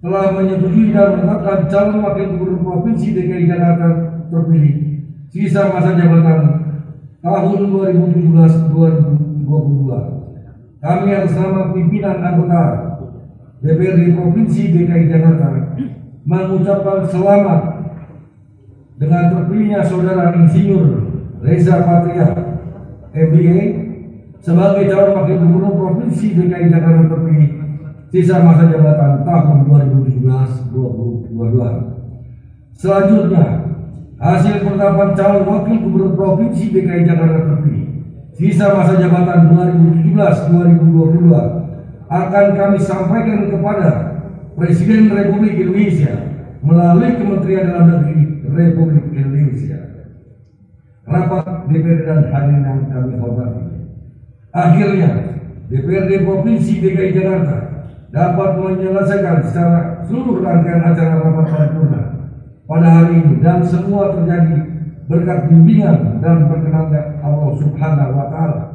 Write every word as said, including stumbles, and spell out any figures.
telah menyetujui dan menetapkan calon wakil gubernur provinsi D K I Jakarta terpilih sisa masa jabatan tahun dua ribu tujuh belas sampai dua ribu dua puluh dua. Kami atas nama pimpinan anggota D P R D Provinsi D K I Jakarta mengucapkan selamat dengan terpilihnya Saudara Insinyur Reza Patria M B A sebagai calon wakil gubernur Provinsi D K I Jakarta terpilih sisa masa jabatan tahun dua ribu tujuh belas sampai dua ribu dua puluh dua. Selanjutnya, hasil penetapan calon wakil gubernur Provinsi D K I Jakarta terpilih sisa masa jabatan dua ribu tujuh belas sampai dua ribu dua puluh dua akan kami sampaikan kepada Presiden Republik Indonesia melalui Kementerian Dalam Negeri Republik Indonesia. Rapat D P R D dan hadirin yang kami hormati. Akhirnya, D P R D Provinsi D K I Jakarta dapat menyelesaikan secara seluruh rangkaian acara rapat paripurna pada hari ini, dan semua terjadi berkat bimbingan dan perkenan Allah Subhanahu wa Ta'ala.